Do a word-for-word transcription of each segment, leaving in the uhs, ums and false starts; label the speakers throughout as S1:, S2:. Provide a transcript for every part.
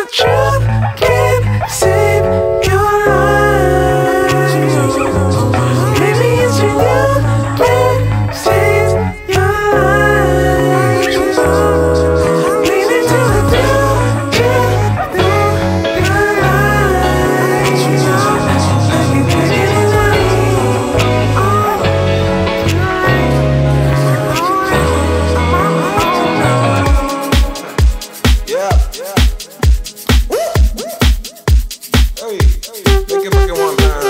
S1: truth can save your life. Maybe it's your love can save your life. Lean into the truth can save your life. I can tell you the
S2: Yeah, yeah. Woo! Hey, hey, make it fucking one time.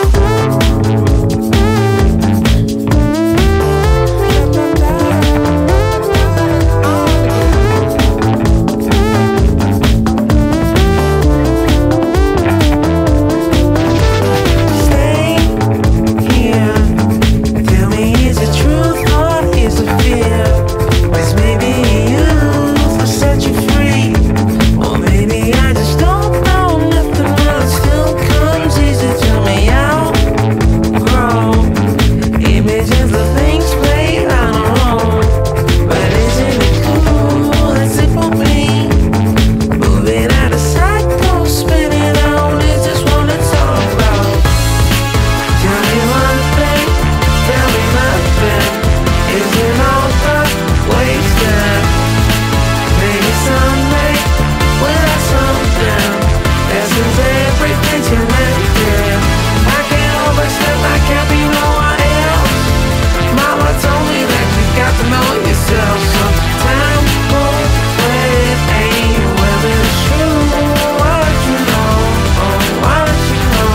S1: Stay here. Tell me, is it truth or is it fear? 'Cause maybe youth will set you free. Or maybe I just don't know nothing else still comes easy to me. I'll grow images of things played on our own. But isn't it cool? That's it for me. Moving out of cycle, spinning on is just what it's all about. Tell me one thing, tell me nothing. Is it all for wasted? Maybe someday we'll have something that seems everything's connected. I can't overstep, I can't be no one else. Mama told me that you got to know yourself. So time won't wait, ain't whether it's true what you know, or what you know.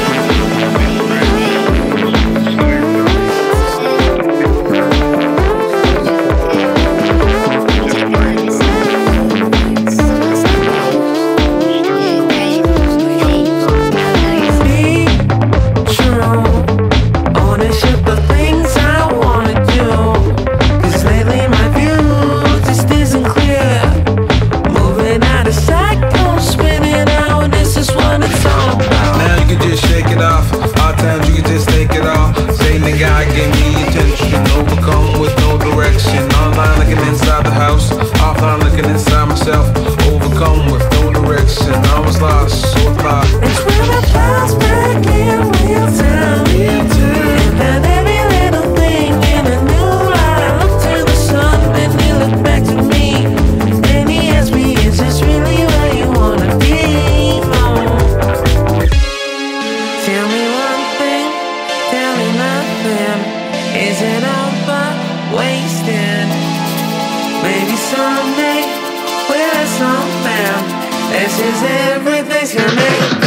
S1: Be true, ownership of things I wanna do. 'Cause lately my view just isn't clear. Moving out of cycles, spinning out, this is what it's all about.
S2: Now you can just shake it off. All times you can just take it off. Say nigga, I gave me attention. Overcome with no direction. Online looking inside the house. Offline looking inside myself. Overcome with no direction. I was lost, so apart.
S1: It's when I bounce back in real time. And then every little thing in a new light. I look to the sun and he look back to me. And he asks me, is this really where you wanna be? No. Tell me one thing, tell me nothing. Is it all but wasted? Maybe someday we'll have something. This is everything's connected.